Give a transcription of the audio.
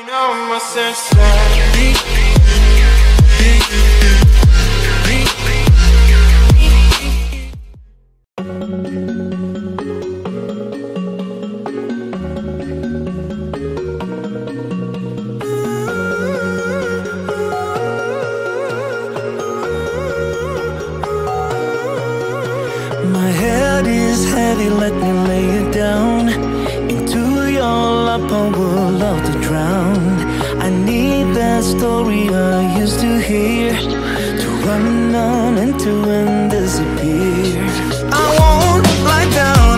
know my senses. My head is heavy, let me lay it down. Into your lap I would love to drown. I need that story I used to hear, to run on into and disappear. I won't lie down,